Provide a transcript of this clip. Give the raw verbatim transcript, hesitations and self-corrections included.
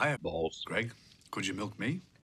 I have balls. Greg, could you milk me?